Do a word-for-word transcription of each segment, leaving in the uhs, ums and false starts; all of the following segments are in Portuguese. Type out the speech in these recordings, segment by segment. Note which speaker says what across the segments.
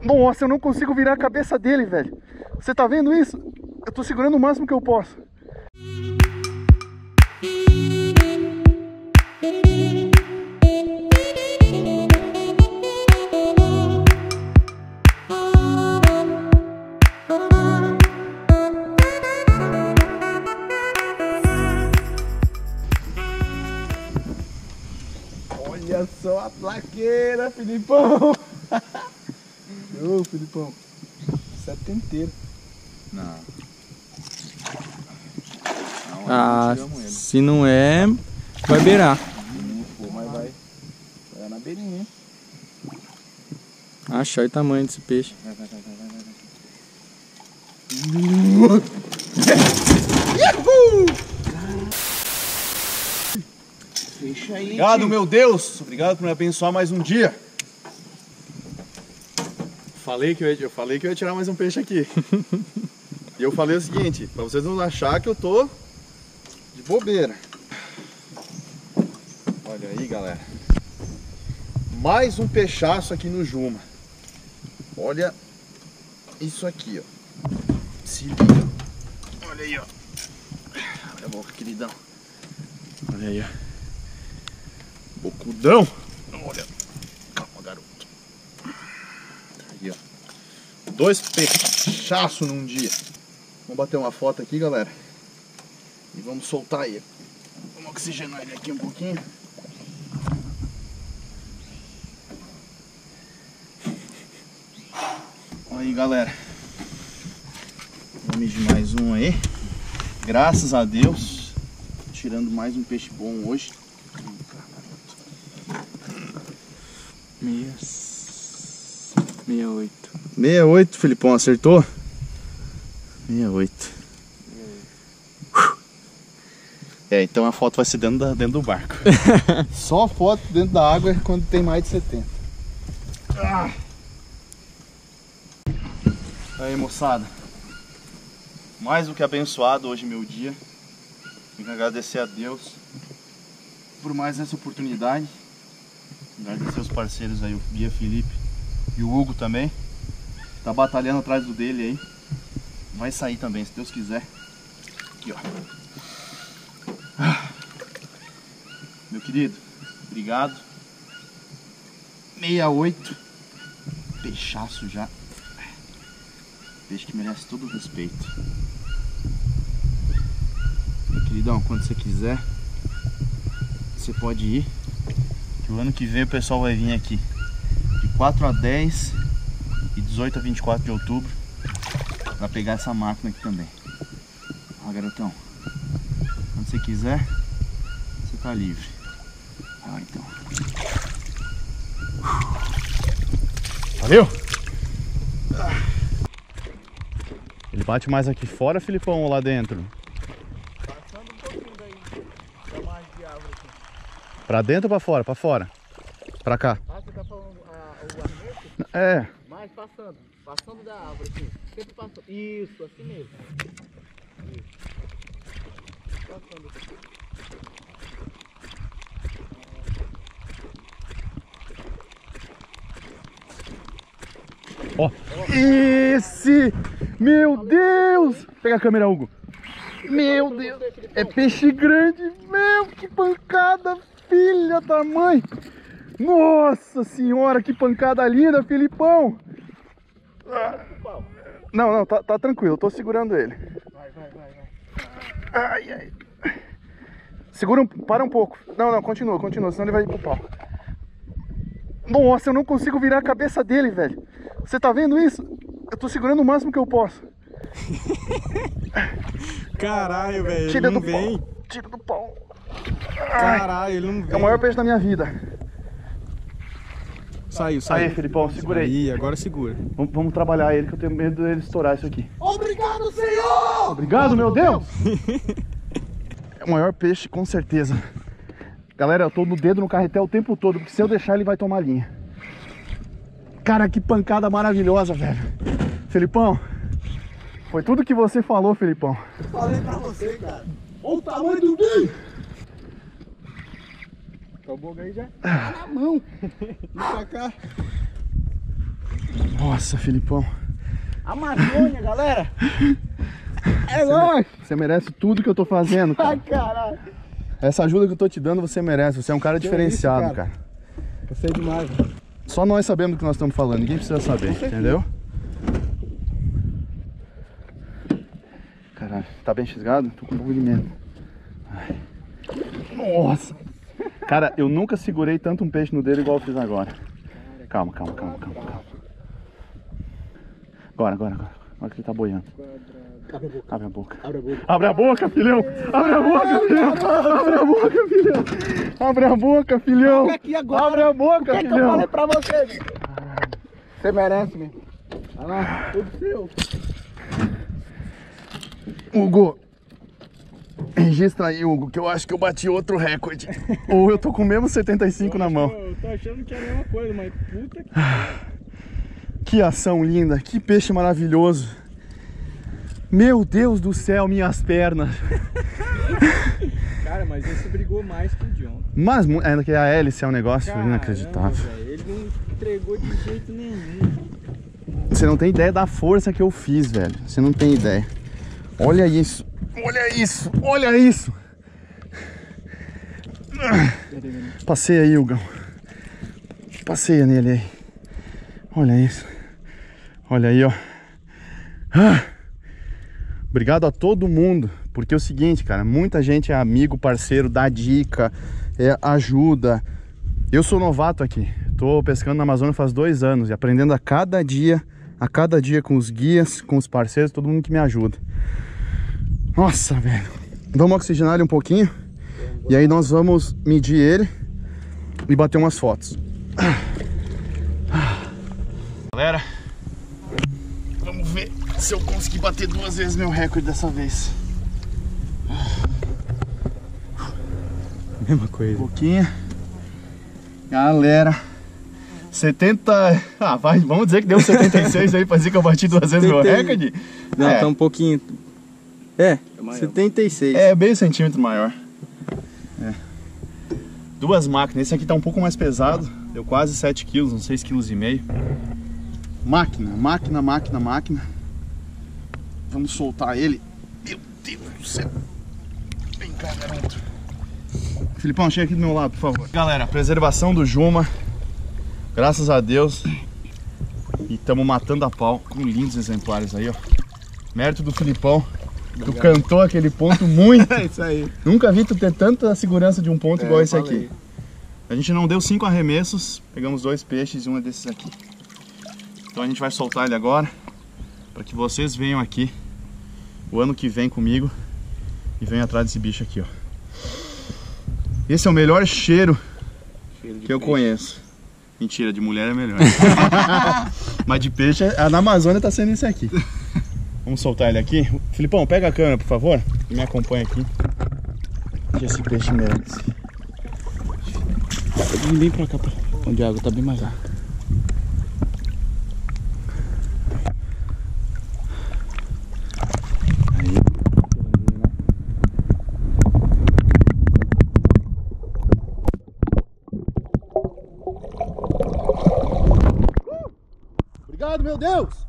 Speaker 1: Nossa, eu não consigo virar a cabeça dele, velho. Você tá vendo isso? Eu tô segurando o máximo que eu posso.
Speaker 2: Olha só a plaqueira, Filipão! Ô, Filipão, setenteiro.
Speaker 3: Não. Não,
Speaker 4: Ah,
Speaker 3: ele.
Speaker 4: se não é, vai beirar.
Speaker 2: Não for, mas vai. Vai na beirinha.
Speaker 4: Acha aí o tamanho desse peixe.
Speaker 3: Vai, vai, vai, vai, vai, vai.
Speaker 2: Fecha aí.
Speaker 3: Obrigado, meu Deus. Obrigado por me abençoar mais um dia. Falei que eu ia, eu falei que eu ia tirar mais um peixe aqui. E eu falei o seguinte, pra vocês não acharem que eu tô de bobeira. Olha aí, galera. Mais um peixaço aqui no Juma. Olha isso aqui, ó. Se liga. Olha aí, ó. Olha a boca, queridão. Olha aí, ó. Bocudão. Olha. Calma, garoto. Aí, ó. Dois peixaços num dia. Vamos bater uma foto aqui, galera. E vamos soltar ele. Vamos oxigenar ele aqui um pouquinho. Aí, galera. Vamos de mais um aí. Graças a Deus. Tirando mais um peixe bom hoje.
Speaker 4: Meia... Meia oito.
Speaker 3: sessenta e oito, Filipão, acertou? sessenta e oito. É, então a foto vai ser dentro, da, dentro do barco. Só a foto dentro da água é quando tem mais de setenta. Ah. Aí, moçada. Mais do que abençoado hoje meu dia. Tenho que agradecer a Deus por mais essa oportunidade. Agradecer os parceiros aí, o Bia Felipe e o Hugo também. Tá batalhando atrás do dele aí. Vai sair também, se Deus quiser. Aqui, ó. Ah. Meu querido, obrigado. sessenta e oito. Peixaço já. Peixe que merece todo o respeito. Meu queridão, quando você quiser, você pode ir. Que o ano que vem o pessoal vai vir aqui. De quatro a dez e dezoito a vinte e quatro de outubro. Pra pegar essa máquina aqui também. Ó, garotão. Quando você quiser, você tá livre. Ó, então. Valeu! Ele bate mais aqui fora, Filipão, ou lá dentro?
Speaker 2: Passando um pouquinho daí da margem de árvore aqui.
Speaker 3: Pra dentro ou pra fora? Pra fora. Pra cá.
Speaker 2: Ah, você tá falando a, o arremesso?
Speaker 3: É.
Speaker 2: Mas passando. Passando da árvore aqui. Sempre passando. Isso, assim mesmo. Isso. Passando aqui.
Speaker 1: Ó, esse! Meu Deus! Pega a câmera, Hugo. Meu Deus! É peixe grande! Meu, que pancada, filha da mãe! Nossa senhora, que pancada linda, Filipão! Não, não, tá, tá tranquilo, tô segurando ele.
Speaker 2: Vai, vai, vai, vai.
Speaker 1: Ai, ai. Segura um, para um pouco. Não, não, continua, continua, senão ele vai ir pro pau. Nossa, eu não consigo virar a cabeça dele, velho. Você tá vendo isso? Eu tô segurando o máximo que eu posso.
Speaker 4: Caralho, velho, ele
Speaker 1: Tira
Speaker 4: não
Speaker 1: do
Speaker 4: vem.
Speaker 1: pau. Tira do pau.
Speaker 4: Caralho, ele não vem.
Speaker 1: É o maior peixe da minha vida.
Speaker 4: Saiu, saiu.
Speaker 1: Aí, Filipão, segura aí.
Speaker 4: Aí, agora segura.
Speaker 1: Vamos, vamos trabalhar ele, que eu tenho medo dele estourar isso aqui.
Speaker 2: Obrigado, Senhor!
Speaker 1: Obrigado, meu Deus! É o maior peixe, com certeza. Galera, eu tô no dedo no carretel o tempo todo, porque se eu deixar ele vai tomar linha. Cara, que pancada maravilhosa, velho. Filipão, foi tudo que você falou, Filipão.
Speaker 2: Falei pra você, cara. Olha o tamanho do bicho!
Speaker 4: Tá o boga aí já?
Speaker 2: Tá na mão. Vem pra cá.
Speaker 1: Nossa. Nossa, Filipão.
Speaker 2: Amazônia, galera. É nóis.
Speaker 1: Você merece tudo que eu tô fazendo, cara.
Speaker 2: Ai, caralho.
Speaker 1: Essa ajuda que eu tô te dando, você merece. Você é um cara
Speaker 2: Que
Speaker 1: diferenciado,
Speaker 2: isso, cara.
Speaker 1: cara.
Speaker 2: Gostei demais.
Speaker 1: Só nós sabemos do que nós estamos falando, ninguém precisa saber, entendeu? Caralho, tá bem fisgado? Tô com um pouco de medo. Ai. Nossa! Cara, eu nunca segurei tanto um peixe no dedo igual eu fiz agora. Calma, calma, calma, calma, calma. Agora, agora, agora. Agora que ele tá boiando. Abre a boca.
Speaker 2: Abre a boca.
Speaker 1: Abre a boca, filhão! Abre a boca, filhão! Abre a boca, filhão! Abre a boca, filhão!
Speaker 2: Aqui agora.
Speaker 1: Abre a boca,
Speaker 2: O que é que eu
Speaker 1: filhão!
Speaker 2: falei pra você? Você merece, meu. Olha lá, tudo seu.
Speaker 1: Hugo, registra aí, Hugo, que eu acho que eu bati outro recorde. Ou eu tô com o mesmo setenta e cinco na mão.
Speaker 4: Eu tô achando que é a mesma coisa, mas puta que...
Speaker 1: Que ação linda, que peixe maravilhoso. Meu Deus do céu, minhas pernas.
Speaker 4: Cara, mas esse brigou mais que o de ontem.
Speaker 1: Mas é que a hélice é um negócio
Speaker 4: Caramba,
Speaker 1: inacreditável.
Speaker 4: velho, ele não entregou de jeito nenhum.
Speaker 1: Você não tem ideia da força que eu fiz, velho. Você não tem ideia. Olha isso, olha isso, olha isso. Passei aí, Hugão. Passeia nele aí. Olha isso. Olha aí, ó. Ah. Obrigado a todo mundo. Porque é o seguinte, cara. Muita gente é amigo, parceiro, dá dica, é, ajuda. Eu sou novato aqui. Tô pescando na Amazônia faz dois anos. E aprendendo a cada dia, a cada dia com os guias, com os parceiros, todo mundo que me ajuda. Nossa, velho. Vamos oxigenar ele um pouquinho. E aí nós vamos medir ele e bater umas fotos. Galera, vamos ver se eu conseguir bater duas vezes meu recorde dessa vez.
Speaker 4: Mesma coisa.
Speaker 1: Um pouquinho. Galera, setenta... Ah, vai, vamos dizer que deu setenta e seis aí pra dizer que eu bati duas vezes meu recorde?
Speaker 4: Não,
Speaker 1: é.
Speaker 4: tá um pouquinho... É, setenta e seis.
Speaker 1: É, meio centímetro maior. É. Duas máquinas. Esse aqui tá um pouco mais pesado. Deu quase sete quilos, uns seis quilos e meio. Máquina, máquina, máquina, máquina. Vamos soltar ele. Meu Deus do céu. Vem cá, garoto. Filipão, chega aqui do meu lado, por favor. Galera, preservação do Juma. Graças a Deus. E estamos matando a pau com lindos exemplares aí, ó. Mérito do Filipão. Tu cantou aquele ponto muito.
Speaker 4: É isso aí.
Speaker 1: Nunca vi tu ter tanta segurança de um ponto
Speaker 4: É,
Speaker 1: igual esse
Speaker 4: falei.
Speaker 1: aqui. A gente não deu cinco arremessos, pegamos dois peixes e um é desses aqui. Então a gente vai soltar ele agora, para que vocês venham aqui o ano que vem comigo e venham atrás desse bicho aqui, ó. Esse é o melhor cheiro, cheiro que eu peixe. conheço. Mentira, de mulher é melhor. Mas de peixe, na Amazônia tá sendo esse aqui. Vamos soltar ele aqui. Filipão, pega a câmera, por favor, e me acompanha aqui. Que esse peixe merece.
Speaker 2: Vem bem pra cá, pra onde a água tá bem mais alta.
Speaker 1: Aí. Obrigado, meu Deus!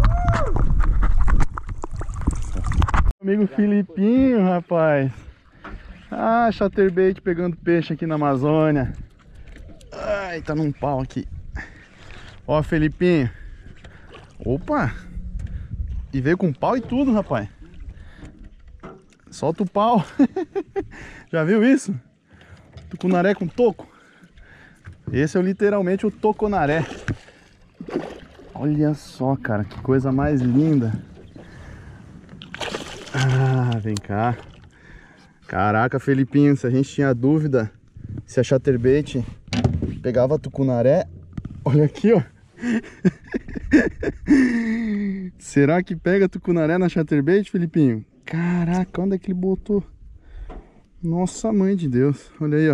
Speaker 1: Amigo Filipinho, rapaz. Ah, chatterbait pegando peixe aqui na Amazônia. Ai, tá num pau aqui. Ó, Felipinho. Opa! E veio com pau e tudo, rapaz. Solta o pau. Já viu isso? Tucunaré com toco. Esse é literalmente o toconaré. Olha só, cara, que coisa mais linda. Ah, vem cá. Caraca, Felipinho, se a gente tinha dúvida se a chatterbait pegava tucunaré, olha aqui, ó. Será que pega tucunaré na chatterbait, Felipinho? Caraca, onde é que ele botou? Nossa mãe de Deus, olha aí, ó.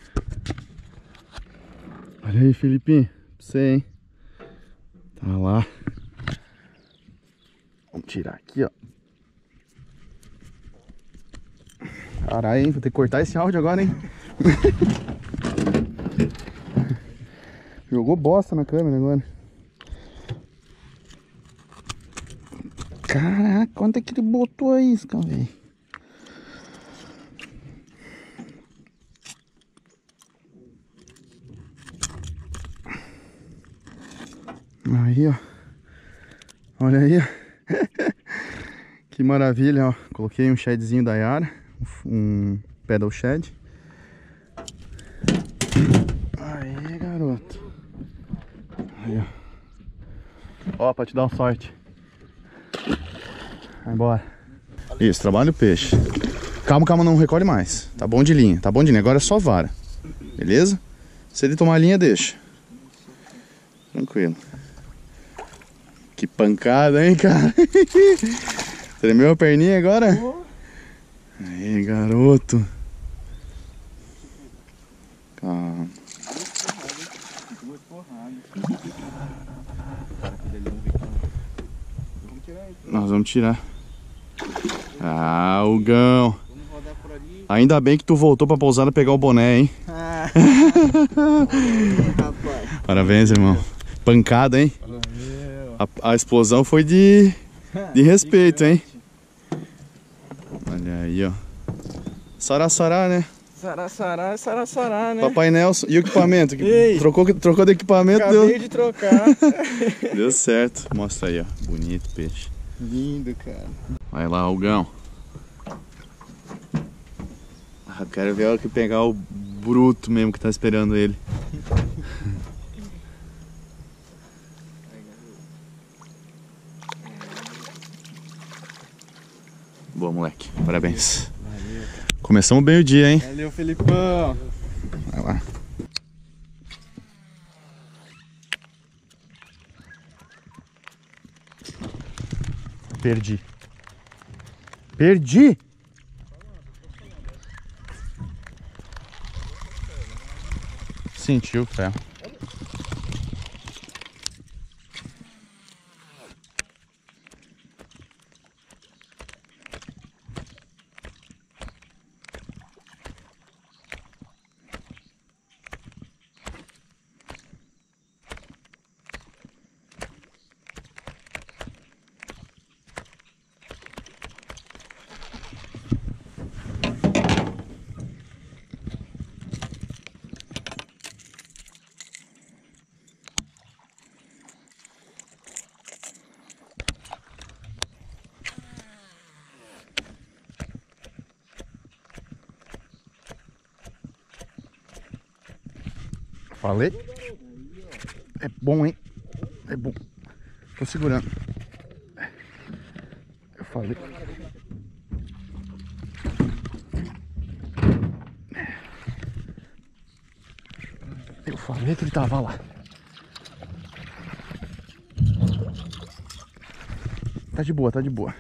Speaker 1: Olha aí, Felipinho, pra você, hein? Tá lá. Vamos tirar aqui, ó. Caralho, hein? Vou ter que cortar esse áudio agora, hein? Jogou bosta na câmera agora. Caraca, quanto é que ele botou a isca, velho? Aí, ó. Olha aí, ó. Que maravilha, ó. Coloquei um shadzinho da Yara, um pedal shad. Aí, garoto. Aí, ó. Ó, pra te dar uma sorte. Vai embora. Isso, trabalha o peixe. Calma, calma, não recolhe mais. Tá bom de linha, tá bom de linha. Agora é só vara. Beleza? Se ele tomar linha, deixa. Tranquilo. Que pancada, hein, cara? Tremeu a perninha agora? Aí, garoto. Calma. Nós vamos tirar. Ah, Hugão. Ainda bem que tu voltou pra pousada pegar o boné, hein? Parabéns, irmão. Pancada, hein? A, a explosão foi de, de respeito, hein? Olha aí, ó. Sará, sará, né?
Speaker 4: Sará, sará, sará, sará, né?
Speaker 1: Papai Nelson. E o equipamento?
Speaker 4: Ei,
Speaker 1: trocou, trocou de equipamento?
Speaker 4: Acabei
Speaker 1: Deu...
Speaker 4: de trocar.
Speaker 1: Deu certo. Mostra aí, ó. Bonito peixe.
Speaker 4: Lindo, cara.
Speaker 1: Vai lá, Hugão. Ah, quero ver a hora que pegar o bruto mesmo que tá esperando ele. Boa, moleque. Parabéns.
Speaker 4: Valeu, cara.
Speaker 1: Começamos bem o dia, hein?
Speaker 4: Valeu, Felipão.
Speaker 1: Vai lá. Perdi. Perdi! Sentiu o ferro. Falei? É bom, hein? É bom. Tô segurando. Eu falei. Eu falei que ele tava lá. Tá de boa, tá de boa.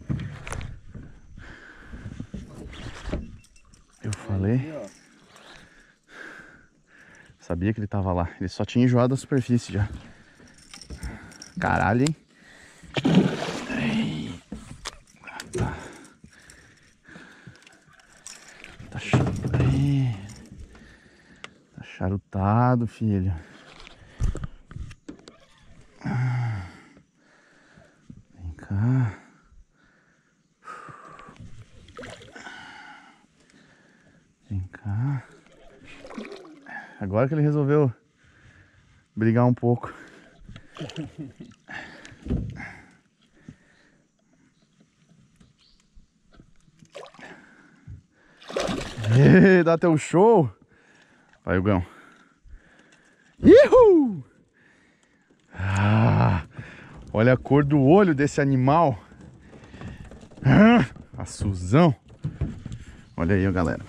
Speaker 1: Eu falei. Sabia que ele tava lá. Ele só tinha enjoado a superfície já. Caralho, hein? Ai. Tá. Tá, Ai. Tá charutado, filho. Vem cá. Vem cá. Agora que ele resolveu brigar um pouco. Ei, dá teu show. Vai, Hugão. Ihu! Ah, olha a cor do olho desse animal. Ah, a Suzão. Olha aí, galera.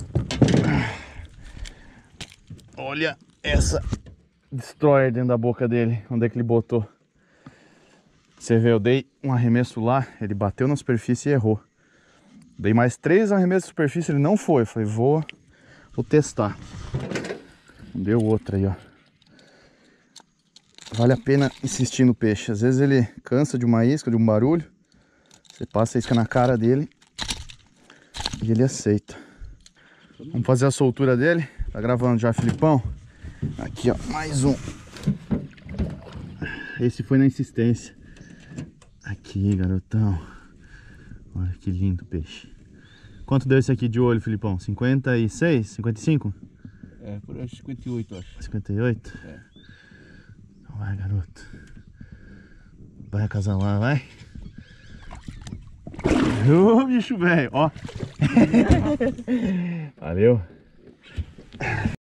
Speaker 1: Olha essa destroyer dentro da boca dele. Onde é que ele botou? Você vê, eu dei um arremesso lá, ele bateu na superfície e errou. Dei mais três arremessos de superfície, ele não foi. Eu falei, vou, vou testar. Deu outra aí, ó. Vale a pena insistir no peixe. Às vezes ele cansa de uma isca, de um barulho. Você passa a isca na cara dele e ele aceita. Vamos fazer a soltura dele. Tá gravando já, Filipão? Aqui, ó, mais um. Esse foi na insistência.
Speaker 3: Aqui, garotão. Olha que lindo peixe. Quanto deu esse aqui de olho, Filipão? cinquenta e seis? cinquenta e cinco?
Speaker 4: É, por aí cinquenta e oito, acho.
Speaker 3: cinquenta e oito?
Speaker 4: É.
Speaker 3: Então vai, garoto. Vai acasalar, vai. Ô, bicho velho, ó. Valeu.